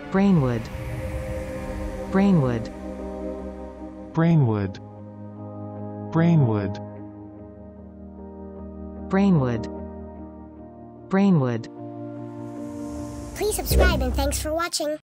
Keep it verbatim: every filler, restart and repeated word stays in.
brainwood, brainwood, brainwood, brainwood, brainwood, brainwood. Please subscribe and thanks for watching.